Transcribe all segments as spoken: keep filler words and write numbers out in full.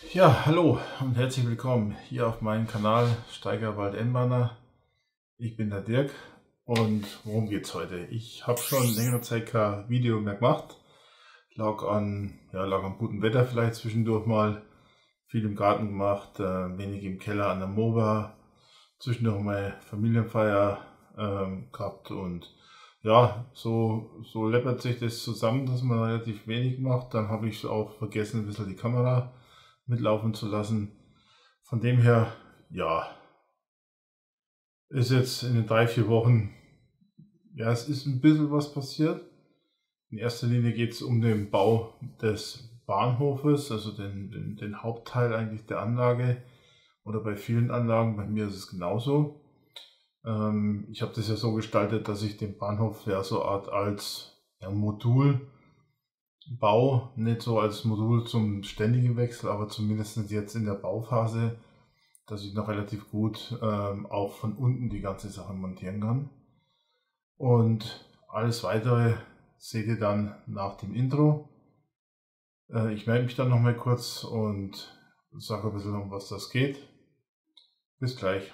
Ja, hallo und herzlich willkommen hier auf meinem Kanal Steigerwald N-Banner. Ich bin der Dirk und worum geht's heute? Ich habe schon längere Zeit kein Video mehr gemacht. Lag an, ja, lag am guten Wetter vielleicht zwischendurch mal. Viel im Garten gemacht, äh, wenig im Keller an der Moba. Zwischendurch mal Familienfeier ähm, gehabt und ja, so, so läppert sich das zusammen, dass man relativ wenig macht. Dann habe ich auch vergessen, ein bisschen die Kamera mitlaufen zu lassen. Von dem her, ja, ist jetzt in den drei, vier Wochen, ja, es ist ein bisschen was passiert. In erster Linie geht es um den Bau des Bahnhofes, also den, den, den Hauptteil eigentlich der Anlage oder bei vielen Anlagen, bei mir ist es genauso. Ähm, ich habe das ja so gestaltet, dass ich den Bahnhof ja so Art als ja, Modul Bau, nicht so als Modul zum ständigen Wechsel, aber zumindest jetzt in der Bauphase, dass ich noch relativ gut ähm, auch von unten die ganze Sache montieren kann. Und alles weitere seht ihr dann nach dem Intro. Äh, ich melde mich dann nochmal kurz und sage ein bisschen, um was das geht. Bis gleich.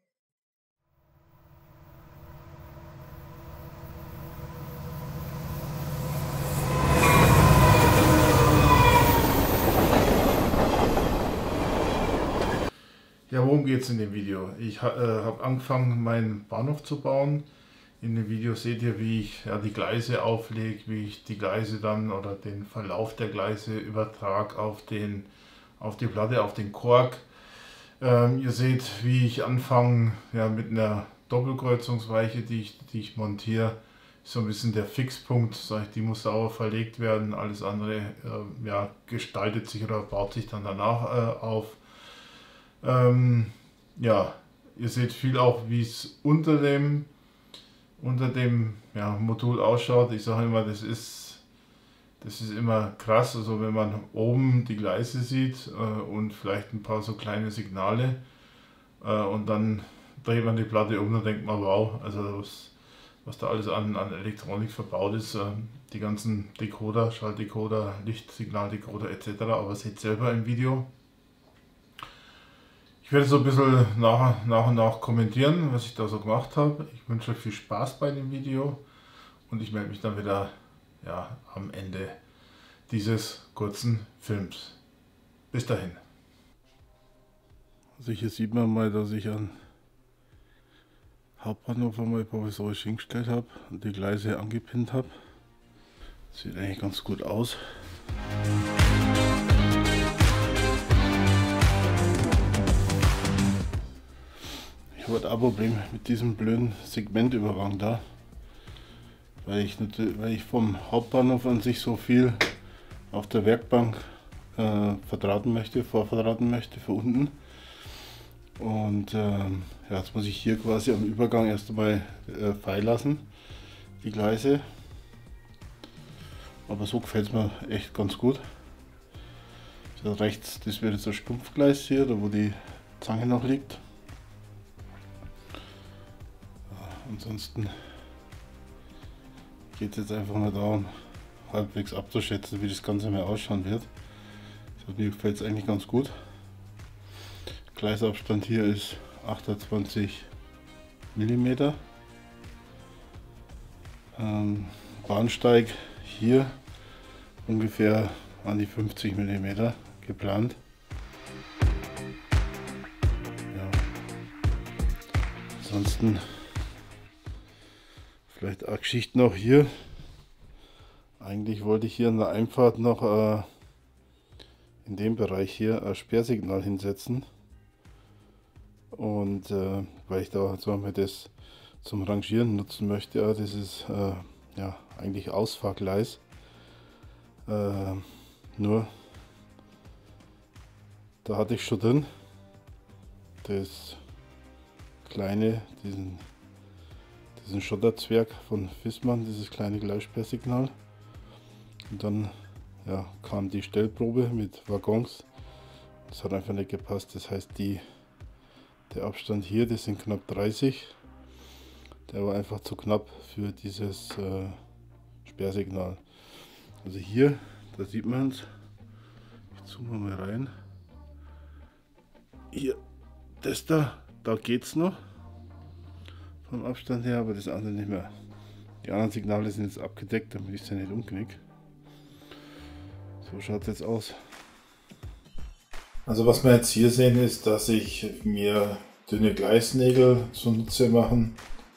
Ja, worum geht es in dem Video? Ich ha äh, habe angefangen, meinen Bahnhof zu bauen. In dem Video seht ihr, wie ich ja, die Gleise auflege, wie ich die Gleise dann oder den Verlauf der Gleise übertrage auf, den, auf die Platte, auf den Kork. Ähm, ihr seht, wie ich anfange ja, mit einer Doppelkreuzungsweiche, die ich, die ich montiere. So ein bisschen der Fixpunkt, sag ich, die muss sauber verlegt werden. Alles andere äh, ja, gestaltet sich oder baut sich dann danach äh, auf. Ähm, ja, ihr seht viel auch, wie es unter dem, unter dem ja, Modul ausschaut. Ich sage immer, das ist, das ist immer krass. Also wenn man oben die Gleise sieht äh, und vielleicht ein paar so kleine Signale äh, und dann dreht man die Platte um und denkt man, wow, also was, was da alles an, an Elektronik verbaut ist. Äh, die ganzen Decoder, Schaltdecoder, Lichtsignaldecoder et cetera. Aber seht selber im Video. Ich werde so ein bisschen nach, nach und nach kommentieren, was ich da so gemacht habe. Ich wünsche euch viel Spaß bei dem Video und ich melde mich dann wieder ja, am Ende dieses kurzen Films. Bis dahin. Also hier sieht man mal, dass ich an Hauptbahnhof einmal provisorisch hingestellt habe und die Gleise angepinnt habe. Sieht eigentlich ganz gut aus. Ich habe ein Problem mit diesem blöden Segmentübergang da, weil ich, weil ich vom Hauptbahnhof an sich so viel auf der Werkbank äh, verdrahten möchte, vorverdrahten möchte für unten. Und ähm, ja, jetzt muss ich hier quasi am Übergang erst einmal äh, frei lassen, die Gleise. Aber so gefällt es mir echt ganz gut. Da rechts, das wird jetzt ein Stumpfgleis hier, da wo die Zange noch liegt. Ansonsten geht es jetzt einfach mal darum, halbwegs abzuschätzen, wie das Ganze mal ausschauen wird. Also mir gefällt es eigentlich ganz gut. Gleisabstand hier ist achtundzwanzig Millimeter. Ähm, Bahnsteig hier ungefähr an die fünfzig Millimeter geplant. Ja. Ansonsten vielleicht eine Geschichte noch hier. Eigentlich wollte ich hier an der Einfahrt noch äh, in dem Bereich hier ein Sperrsignal hinsetzen. Und äh, weil ich da so mal das zum Rangieren nutzen möchte, ja, das ist äh, ja eigentlich Ausfahrgleis. Äh, nur da hatte ich schon drin das kleine, diesen diesen Schotterzwerg von Fissmann, dieses kleine Gleissperrsignal. Und dann ja, kam die Stellprobe mit Waggons. Das hat einfach nicht gepasst. Das heißt, die, der Abstand hier, das sind knapp dreißig. Der war einfach zu knapp für dieses äh, Sperrsignal. Also hier, da sieht man es. Ich zoome mal rein. hier, das da, da geht's noch vom Abstand her, aber das andere nicht mehr. Die anderen Signale sind jetzt abgedeckt, damit ich es ja nicht umknick. So schaut es jetzt aus. Also was wir jetzt hier sehen ist, dass ich mir dünne Gleisnägel zunutze machen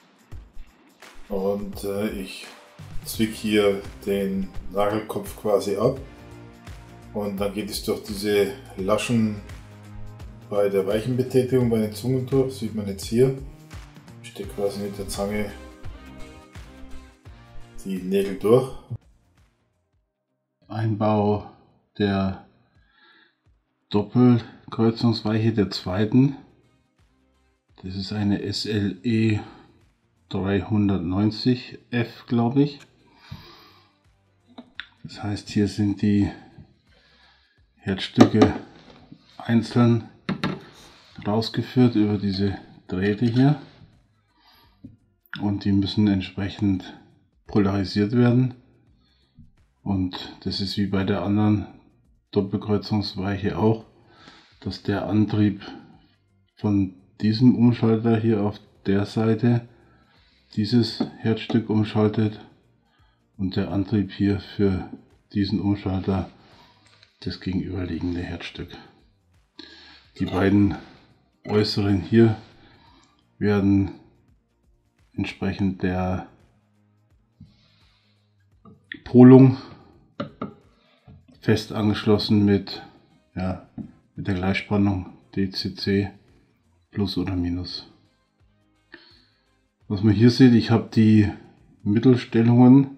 und äh, ich zwick hier den Nagelkopf quasi ab und dann geht es durch diese Laschen bei der Weichenbetätigung bei den Zungen durch, sieht man jetzt hier. Ich stecke quasi mit der Zange die Nägel durch. Einbau der Doppelkreuzungsweiche der zweiten. Das ist eine S L E dreihundertneunzig F, glaube ich. Das heißt, hier sind die Herzstücke einzeln rausgeführt über diese Drähte hier. Und die müssen entsprechend polarisiert werden. Und das ist wie bei der anderen Doppelkreuzungsweiche auch, dass der Antrieb von diesem Umschalter hier auf der Seite dieses Herzstück umschaltet und der Antrieb hier für diesen Umschalter das gegenüberliegende Herzstück. Die beiden äußeren hier werden entsprechend der Polung fest angeschlossen mit, ja, mit der Gleichspannung D C C plus oder minus. Was man hier sieht, ich habe die Mittelstellungen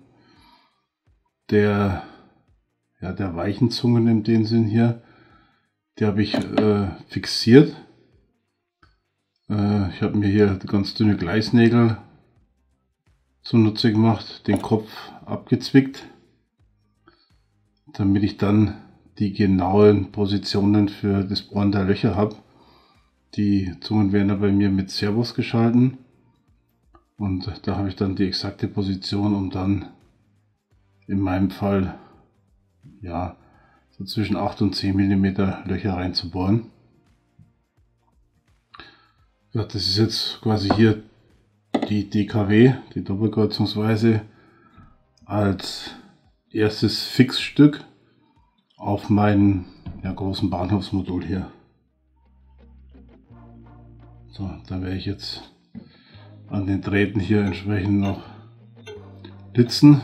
der, ja, der weichen Zungen in dem Sinn hier, die habe ich äh, fixiert. Äh, ich habe mir hier ganz dünne Gleisnägel zunutze gemacht, den Kopf abgezwickt, damit ich dann die genauen Positionen für das Bohren der Löcher habe. Die Zungen werden bei mir mit Servos geschalten und da habe ich dann die exakte Position, um dann in meinem Fall ja so zwischen acht und zehn Millimeter Löcher reinzubohren. Ja, das ist jetzt quasi hier die D K W, die Doppelkreuzungsweise, als erstes Fixstück auf meinem, ja, großen Bahnhofsmodul hier. So, da werde ich jetzt an den Drähten hier entsprechend noch Litzen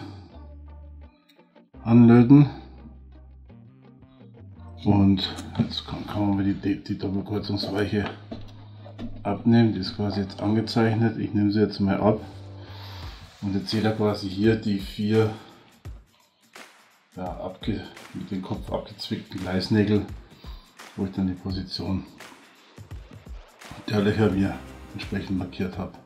anlöten. Und jetzt kann, kann man die, die Doppelkreuzungsweiche abnehmen. Die ist quasi jetzt angezeichnet. Ich nehme sie jetzt mal ab. Und jetzt seht ihr quasi hier die vier, ja, abge, mit dem Kopf abgezwickten Gleisnägel, wo ich dann die Position der Löcher mir entsprechend markiert habe.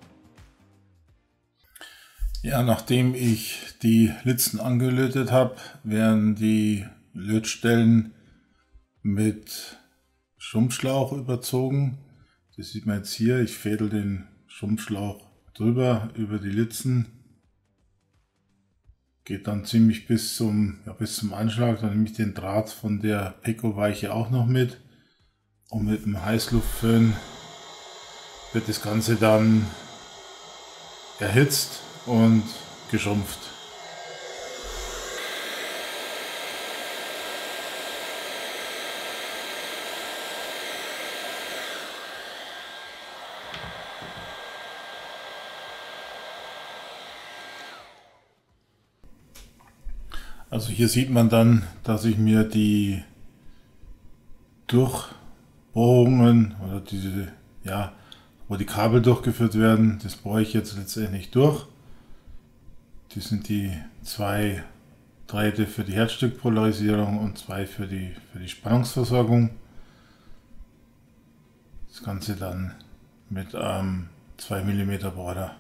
Ja, nachdem ich die Litzen angelötet habe, werden die Lötstellen mit Schrumpfschlauch überzogen. Das sieht man jetzt hier. Ich fädel den Schrumpfschlauch drüber über die Litzen. Geht dann ziemlich bis zum, ja, bis zum Anschlag. Dann nehme ich den Draht von der Peco-Weiche auch noch mit. Und mit dem Heißluftföhn wird das Ganze dann erhitzt und geschrumpft. Also hier sieht man dann, dass ich mir die Durchbohrungen oder diese, ja, wo die Kabel durchgeführt werden, das bohre ich jetzt letztendlich durch. Das sind die zwei Drähte für die Herzstückpolarisierung und zwei für die, für die Spannungsversorgung. Das Ganze dann mit einem zwei Millimeter Bohrer.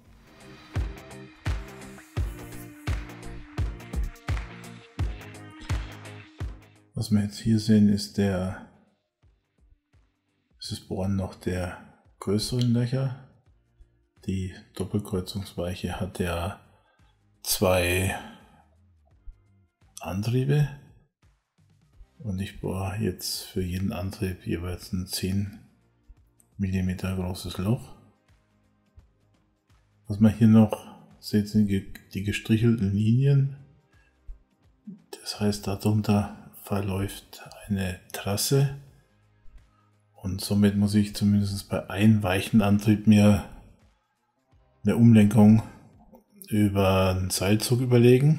Was wir jetzt hier sehen, ist der ist das Bohren noch der größeren Löcher. Die Doppelkreuzungsweiche hat ja zwei Antriebe. Und ich bohre jetzt für jeden Antrieb jeweils ein zehn Millimeter großes Loch. Was man hier noch sieht, sind die gestrichelten Linien. Das heißt, darunter verläuft eine Trasse. Und somit muss ich zumindest bei einem weichen Antrieb mir eine Umlenkung über einen Seilzug überlegen.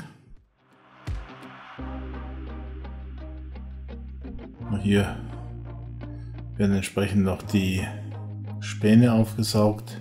Hier werden entsprechend noch die Späne aufgesaugt.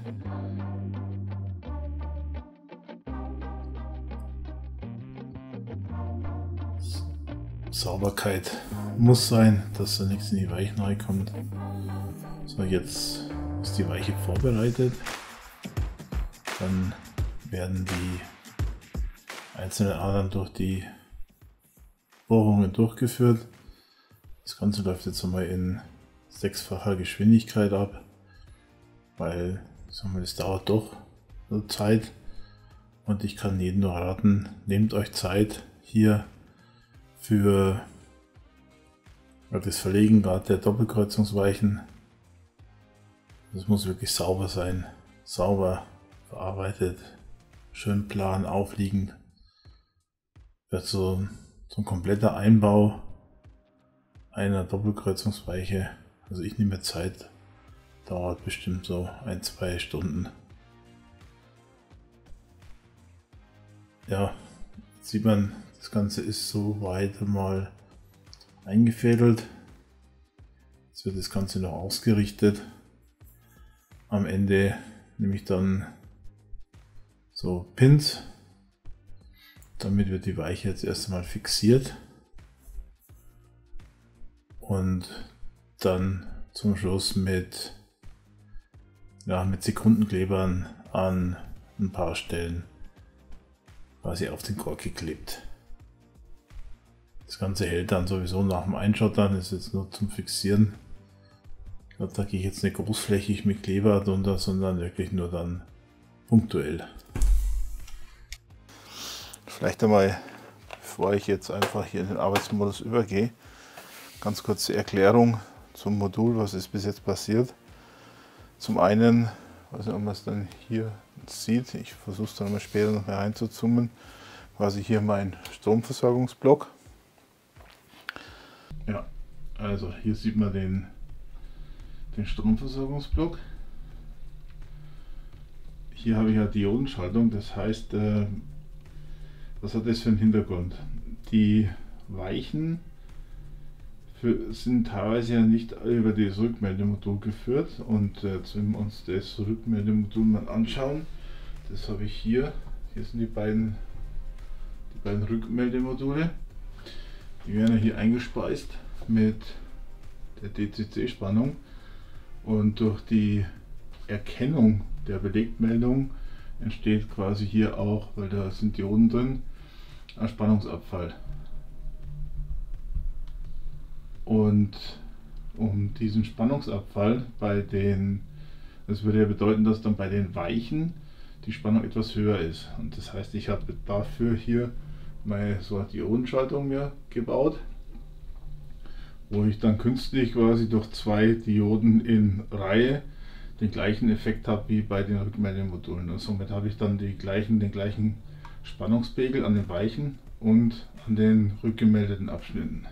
Sauberkeit muss sein, dass da nichts in die Weichen reinkommt. So, jetzt ist die Weiche vorbereitet. Dann werden die einzelnen Adern durch die Bohrungen durchgeführt. Das Ganze läuft jetzt einmal in sechsfacher Geschwindigkeit ab, weil sagen wir, das dauert doch Zeit und ich kann jedem nur raten, nehmt euch Zeit hier für das Verlegen gerade der Doppelkreuzungsweichen. Das muss wirklich sauber sein, sauber verarbeitet, schön plan, aufliegend. Wird so, so ein kompletter Einbau einer Doppelkreuzungsweiche, also ich nehme Zeit, dauert bestimmt so ein, zwei Stunden. Ja, jetzt sieht man, das Ganze ist so weit mal eingefädelt. Jetzt wird das Ganze noch ausgerichtet. Am Ende nehme ich dann so Pins. Damit wird die Weiche jetzt erst einmal fixiert. Und dann zum Schluss mit, ja, mit Sekundenklebern an ein paar Stellen quasi auf den Kork geklebt. Das Ganze hält dann sowieso nach dem Einschottern, ist jetzt nur zum Fixieren. Ich glaube, da gehe ich jetzt nicht großflächig mit Kleber drunter, sondern wirklich nur dann punktuell. Vielleicht einmal, bevor ich jetzt einfach hier in den Arbeitsmodus übergehe, ganz kurze Erklärung zum Modul, was ist bis jetzt passiert. Zum einen, weiß nicht, ob man es dann hier sieht, ich versuche es dann mal später noch mehr reinzuzoomen, quasi hier mein Stromversorgungsblock. Ja, also hier sieht man den, den Stromversorgungsblock. Hier habe ich ja Diodenschaltung, das heißt, äh, was hat das für einen Hintergrund? Die Weichen für, sind teilweise ja nicht über das Rückmeldemodul geführt und äh, wenn wir uns das Rückmeldemodul mal anschauen, das habe ich hier, hier sind die beiden, die beiden Rückmeldemodule. Die werden hier eingespeist mit der D C C-Spannung und durch die Erkennung der Belegtmeldung entsteht quasi hier auch, weil da sind Dioden drin, ein Spannungsabfall. Und um diesen Spannungsabfall bei den, das würde ja bedeuten, dass dann bei den Weichen die Spannung etwas höher ist. Und das heißt, ich habe dafür hier meine so eine Diodenschaltung mir gebaut, wo ich dann künstlich quasi durch zwei Dioden in Reihe den gleichen Effekt habe wie bei den Rückmeldemodulen. Und somit habe ich dann die gleichen, den gleichen Spannungspegel an den Weichen und an den rückgemeldeten Abschnitten.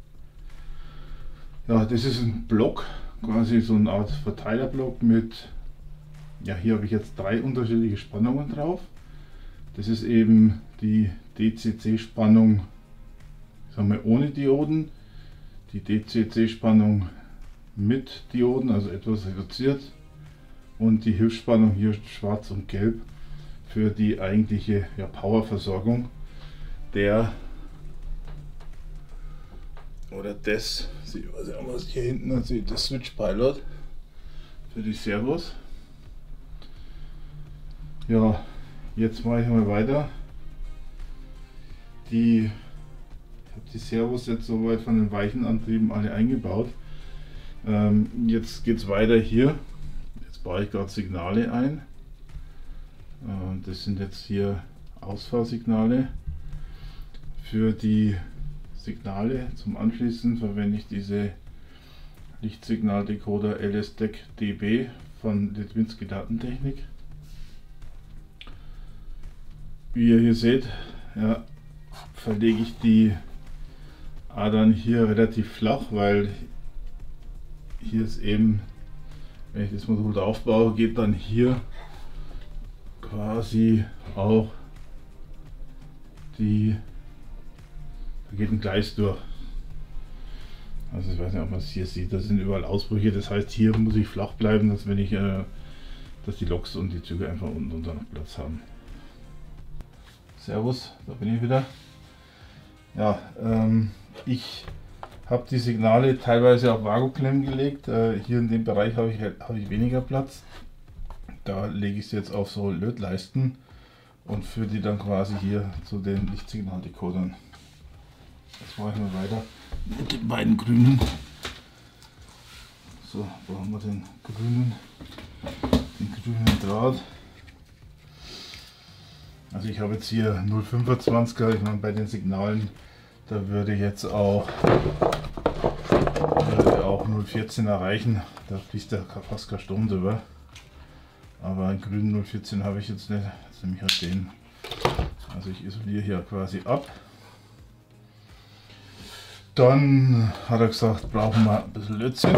Ja, das ist ein Block, quasi so eine Art Verteilerblock mit, ja, hier habe ich jetzt drei unterschiedliche Spannungen drauf. Das ist eben die D C C-Spannung, sagen wir, ohne Dioden, die D C C-Spannung mit Dioden, also etwas reduziert, und die Hilfsspannung hier schwarz und gelb für die eigentliche, ja, Powerversorgung der oder des, also was hier hinten man sieht, das Switch Pilot für die Servos. Ja, jetzt mache ich mal weiter. Die, ich habe die Servos jetzt soweit von den weichen Antrieben alle eingebaut. Ähm, jetzt geht es weiter hier. Jetzt baue ich gerade Signale ein. Ähm, das sind jetzt hier Ausfahrsignale für die Signale. Zum Anschließen verwende ich diese Lichtsignaldecoder L S D E C D B von Litwinski Datentechnik. Wie ihr hier seht, ja, verlege ich die Adern hier relativ flach, weil hier ist eben, wenn ich das Modul da aufbaue, geht dann hier quasi auch die, da geht ein Gleis durch. Also ich weiß nicht, ob man es hier sieht, da sind überall Ausbrüche, das heißt hier muss ich flach bleiben, dass wenn ich, äh, dass die Loks und die Züge einfach unten drunter noch Platz haben. Servus, da bin ich wieder. Ja, ähm, ich habe die Signale teilweise auf Vakuumklemmen gelegt. Äh, hier in dem Bereich habe ich, hab ich weniger Platz. Da lege ich sie jetzt auf so Lötleisten und führe die dann quasi hier zu den Lichtsignaldecodern. Jetzt mache ich mal weiter mit den beiden grünen. So, da haben wir den grünen, den grünen Draht. Also ich habe jetzt hier null Komma fünfundzwanziger, ich meine bei den Signalen, da würde jetzt auch, würde auch null Komma vierzehn erreichen, da fließt ja fast kein Strom drüber. Aber einen grünen null Komma vierzehn habe ich jetzt nicht, jetzt nehme ich halt den. Also ich isoliere hier quasi ab. Dann hat er gesagt, brauchen wir ein bisschen Lötzinn.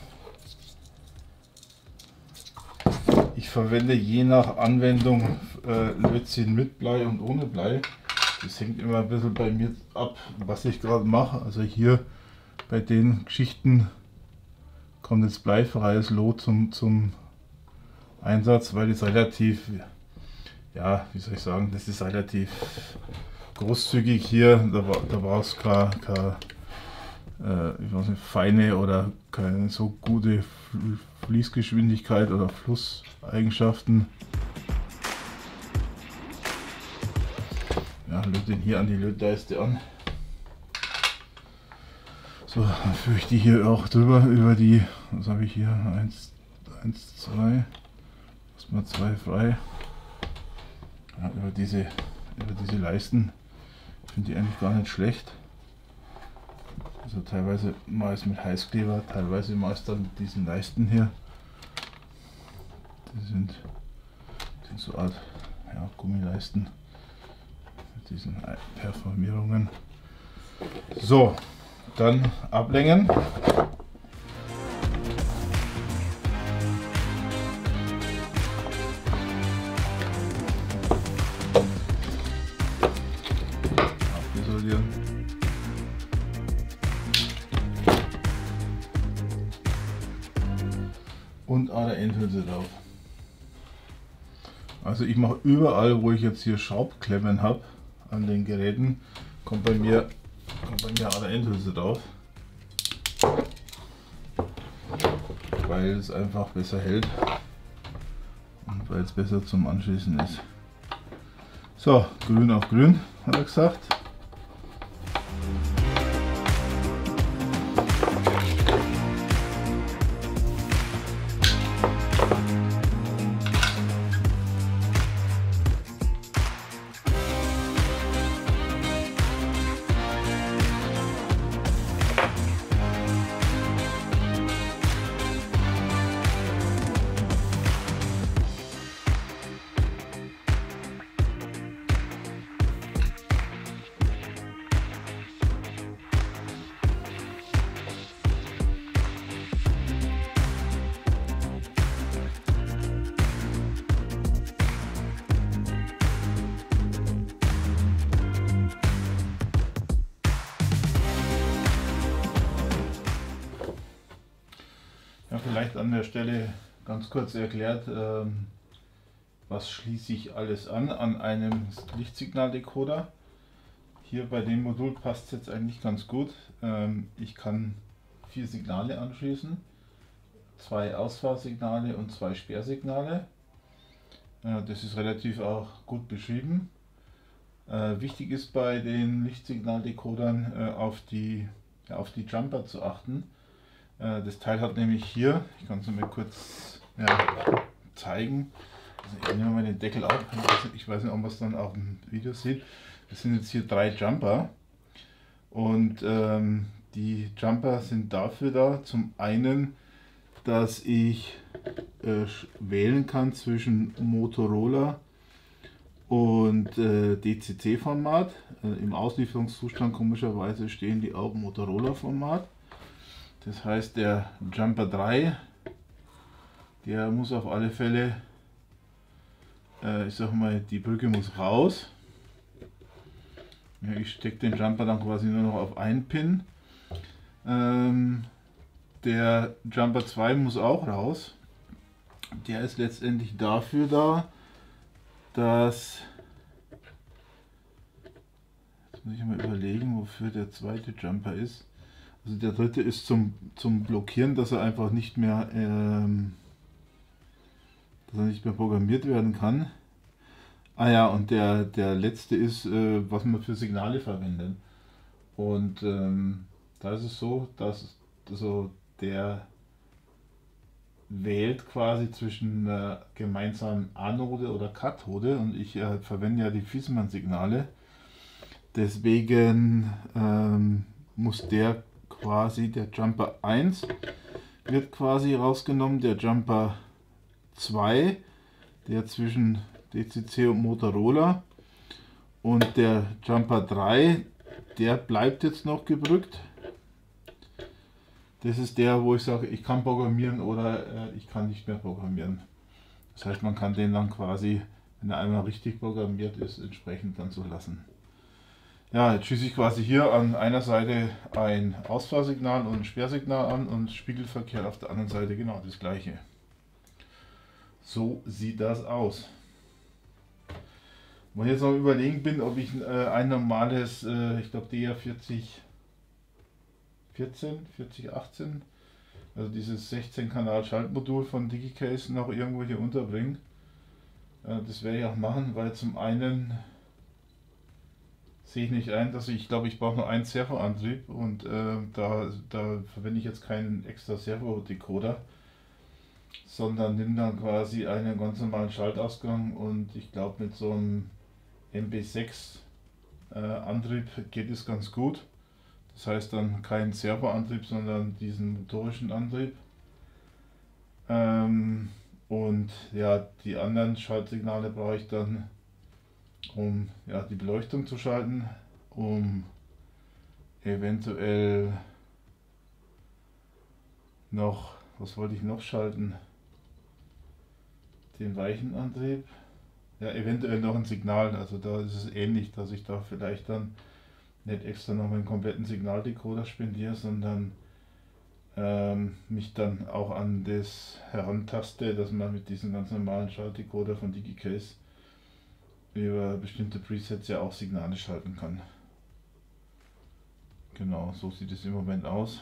Ich verwende je nach Anwendung äh, Lötzinn mit Blei und ohne Blei. Das hängt immer ein bisschen bei mir ab, was ich gerade mache. Also hier bei den Geschichten kommt jetzt bleifreies Lot zum, zum Einsatz, weil es relativ, ja, wie soll ich sagen, das ist relativ großzügig hier. Da, da brauchst du keine, keine äh, ich weiß nicht, feine oder keine so gute Fließgeschwindigkeit oder Flusseigenschaften. Ja, löte den hier an die Lötleiste an. So, dann führe ich die hier auch drüber über die, was habe ich hier? eins, eins, zwei, lass mal zwei frei. Ja, über diese, über diese Leisten. Ich finde die eigentlich gar nicht schlecht. Also teilweise meist mit Heißkleber, teilweise meist dann mit diesen Leisten hier. Die sind, sind so Art, ja, Gummileisten mit diesen Performierungen. So, dann ablängen. Abisolieren. Und eine Endhülse drauf. Also ich mache überall, wo ich jetzt hier Schraubklemmen habe an den Geräten, kommt bei mir, kommt bei mir eine Endhülse drauf, weil es einfach besser hält und weil es besser zum Anschließen ist. So, grün auf grün, hat er gesagt. Ja, vielleicht an der Stelle ganz kurz erklärt, ähm, was schließe ich alles an an einem Lichtsignaldecoder. Hier bei dem Modul passt es jetzt eigentlich ganz gut. Ähm, ich kann vier Signale anschließen, zwei Ausfahrsignale und zwei Sperrsignale. Äh, das ist relativ auch gut beschrieben. Äh, wichtig ist bei den Lichtsignaldecodern äh, auf die, ja, auf die Jumper zu achten. Das Teil hat nämlich hier, ich kann es mal kurz ja, zeigen, also ich nehme mal den Deckel auf, ich weiß nicht, ob man es dann auf dem Video sieht, das sind jetzt hier drei Jumper Und ähm, die Jumper sind dafür da, zum einen, dass ich äh, wählen kann zwischen Motorola und äh, D C C-Format. Äh, Im Auslieferungszustand komischerweise stehen die auch Motorola-Format. Das heißt, der Jumper drei, der muss auf alle Fälle, äh, ich sag mal, die Brücke muss raus. Ja, ich stecke den Jumper dann quasi nur noch auf einen Pin. Ähm, der Jumper zwei muss auch raus. Der ist letztendlich dafür da, dass, jetzt muss ich mal überlegen, wofür der zweite Jumper ist. Also der dritte ist zum, zum Blockieren, dass er einfach nicht mehr, ähm, dass er nicht mehr programmiert werden kann. Ah ja, und der, der letzte ist, äh, was man für Signale verwendet. Und ähm, da ist es so, dass also der wählt quasi zwischen einer gemeinsamen Anode oder Kathode, und ich äh, verwende ja die Fissmann-Signale. Deswegen ähm, muss der quasi, der Jumper eins wird quasi rausgenommen, der Jumper zwei, der zwischen D C C und Motorola, und der Jumper drei, der bleibt jetzt noch gebrückt. Das ist der, wo ich sage, ich kann programmieren oder äh, ich kann nicht mehr programmieren. Das heißt, man kann den dann quasi, wenn er einmal richtig programmiert ist, entsprechend dann so lassen. Ja, jetzt schließe ich quasi hier an einer Seite ein Ausfahrsignal und ein Sperrsignal an und Spiegelverkehr auf der anderen Seite genau das gleiche. So sieht das aus. Wenn ich jetzt noch überlegen bin, ob ich äh, ein normales, äh, ich glaube D R vierzig vierzehn, vierzig achtzehn, also dieses sechzehn Kanal Schaltmodul von DigiCase noch irgendwo hier unterbringen. Äh, das werde ich auch machen, weil zum einen sehe ich nicht ein, dass ich, ich glaube, ich brauche nur einen Servoantrieb, und äh, da, da verwende ich jetzt keinen extra Servo-Decoder, sondern nehme dann quasi einen ganz normalen Schaltausgang, und ich glaube, mit so einem M B sechs äh, Antrieb geht es ganz gut. Das heißt dann kein Servoantrieb, sondern diesen motorischen Antrieb. Ähm, und ja, die anderen Schaltsignale brauche ich dann, um ja, die Beleuchtung zu schalten, um eventuell noch, was wollte ich noch schalten? Den weichen Antrieb. Ja, eventuell noch ein Signal, also da ist es ähnlich, dass ich da vielleicht dann nicht extra noch einen kompletten Signaldecoder spendiere, sondern ähm, mich dann auch an das herantaste, dass man mit diesem ganz normalen Schaltdecoder von DigiCase über bestimmte Presets ja auch Signale schalten kann. Genau, so sieht es im Moment aus.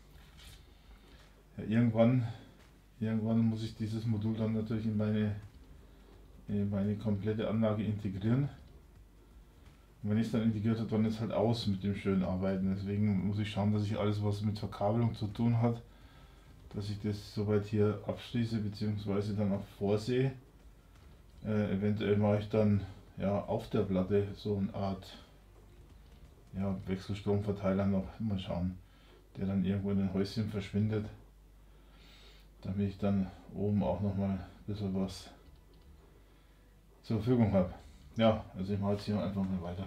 Ja, irgendwann, irgendwann muss ich dieses Modul dann natürlich in meine, in meine komplette Anlage integrieren. Und wenn ich es dann integriert habe, dann ist halt aus mit dem schönen Arbeiten. Deswegen muss ich schauen, dass ich alles, was mit Verkabelung zu tun hat, dass ich das soweit hier abschließe bzw. dann auch vorsehe. Äh, eventuell mache ich dann ja auf der Platte so eine Art ja, Wechselstromverteiler noch, mal schauen, der dann irgendwo in den Häuschen verschwindet, damit ich dann oben auch noch mal ein bisschen was zur Verfügung habe. Ja, also ich mache jetzt hier einfach mal weiter.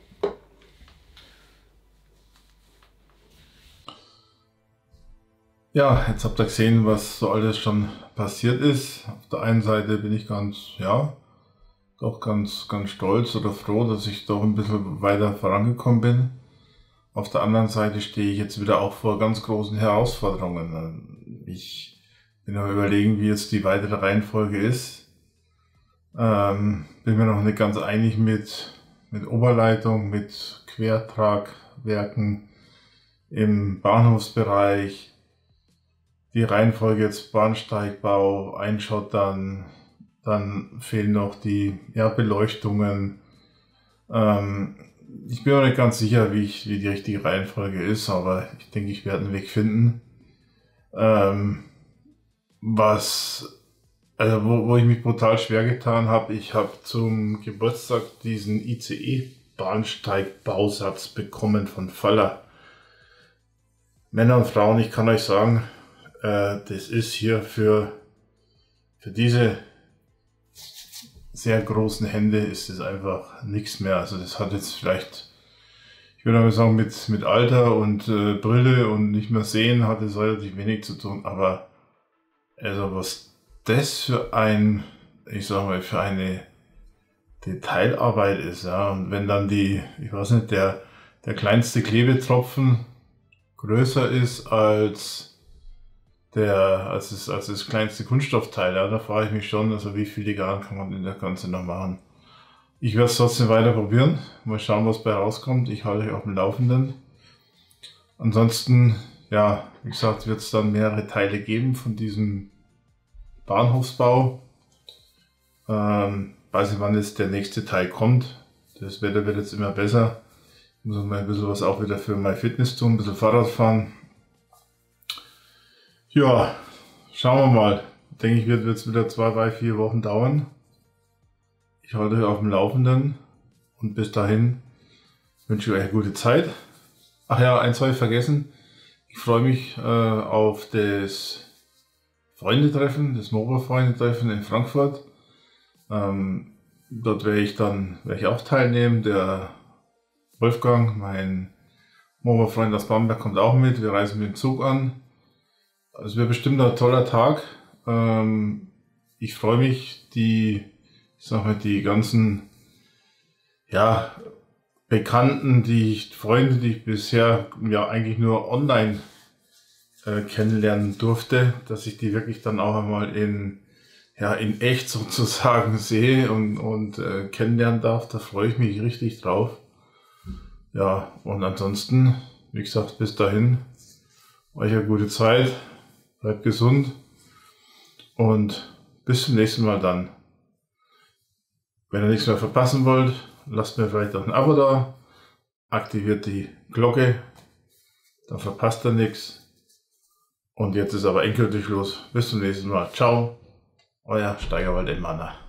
Ja, jetzt habt ihr gesehen, was so alles schon passiert ist. Auf der einen Seite bin ich ganz, ja, doch ganz, ganz stolz oder froh, dass ich doch ein bisschen weiter vorangekommen bin. Auf der anderen Seite stehe ich jetzt wieder auch vor ganz großen Herausforderungen. Ich bin am Überlegen, wie jetzt die weitere Reihenfolge ist. Ähm, bin mir noch nicht ganz einig mit, mit Oberleitung, mit Quertragwerken im Bahnhofsbereich. Die Reihenfolge jetzt Bahnsteigbau, Einschottern, dann fehlen noch die ja, Beleuchtungen. Ähm, ich bin noch nicht ganz sicher, wie, ich, wie die richtige Reihenfolge ist, aber ich denke, ich werde einen Weg finden. Ähm, was, also wo, wo ich mich brutal schwer getan habe, ich habe zum Geburtstag diesen I C E Bahnsteigbausatz bekommen von Faller. Männer und Frauen, ich kann euch sagen, äh, das ist hier für, für diese sehr großen Hände ist es einfach nichts mehr. Also das hat jetzt vielleicht, ich würde mal sagen, mit, mit Alter und äh, Brille und nicht mehr sehen, hat es relativ wenig zu tun. Aber also was das für ein, ich sag mal, für eine Detailarbeit ist, ja, und wenn dann die, ich weiß nicht, der, der kleinste Klebetropfen größer ist als der, als das, als das kleinste Kunststoffteil, ja, da frage ich mich schon, also wie filigan kann man denn das Ganze noch machen. Ich werde es trotzdem weiter probieren, mal schauen, was bei rauskommt. Ich halte euch auf dem Laufenden. Ansonsten, ja, wie gesagt, wird es dann mehrere Teile geben von diesem Bahnhofsbau. Ähm, weiß nicht, wann jetzt der nächste Teil kommt. Das Wetter wird jetzt immer besser. Ich muss mal ein bisschen was auch wieder für mein Fitness tun, ein bisschen Fahrrad fahren. Ja, schauen wir mal. Denke ich, wird jetzt wieder zwei, drei, vier Wochen dauern. Ich halte euch auf dem Laufenden und bis dahin wünsche ich euch eine gute Zeit. Ach ja, eins habe ich vergessen. Ich freue mich äh, auf das Freundetreffen, das Moba-Freundetreffen in Frankfurt. Ähm, dort werde ich dann werde ich auch teilnehmen. Der Wolfgang, mein Moba-Freund aus Bamberg, kommt auch mit. Wir reisen mit dem Zug an. Es wird bestimmt ein toller Tag. Ähm, ich freue mich, die, ich sag mal, die ganzen, ja, Bekannten, die ich, Freunde, die ich bisher ja eigentlich nur online äh, kennenlernen durfte, dass ich die wirklich dann auch einmal in, ja, in echt sozusagen sehe und, und äh, kennenlernen darf. Da freue ich mich richtig drauf. Ja, und ansonsten, wie gesagt, bis dahin, euch eine gute Zeit. Bleibt gesund und bis zum nächsten Mal dann. Wenn ihr nichts mehr verpassen wollt, lasst mir vielleicht auch ein Abo da, aktiviert die Glocke, dann verpasst ihr nichts. Und jetzt ist aber endgültig Schluss. Bis zum nächsten Mal. Ciao, euer Steigerwald Emmaner.